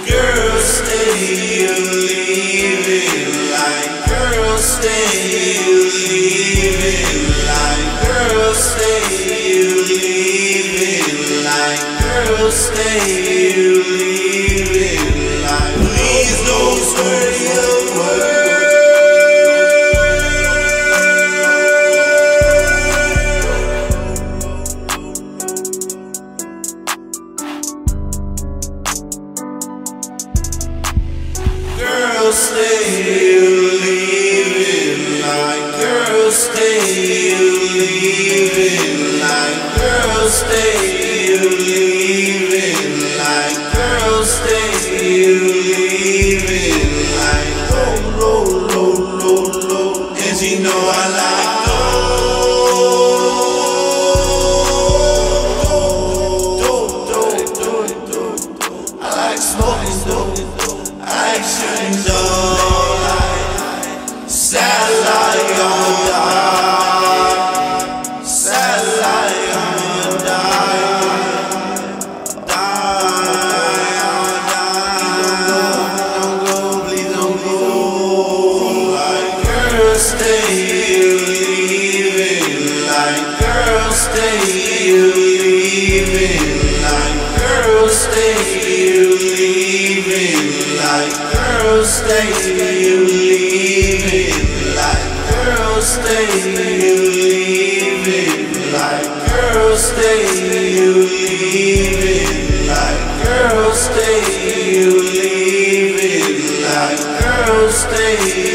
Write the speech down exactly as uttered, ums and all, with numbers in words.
Girl, stay, you leaving. Like, girl, stay, you leaving. Like, girl, stay, you leaving. Like, girl, stay, you leaving. Like, please don't swear your word. Girl, stay, you leaving. Like, girl, stay, you leaving. Like, girl, stay, you leaving. Like, girl, stay, you leaving. Like, low, low, low, low, low. And she know I like dope, dope, dope, dope, dope. I like smoking dope. I like shooting dope. Like satellite on die. Satellite on die. Die on die. Don't go, please don't go. Like, girl, stay, you leaving. Like, girl, stay, you leaving. Like, girl, stay, you leaving. Like, girl, stay, you leaving. Like, girl, stay, you leaving. Like, girl, stay, you leaving. Like, girl, stay, you leaving. Like, girl, stay.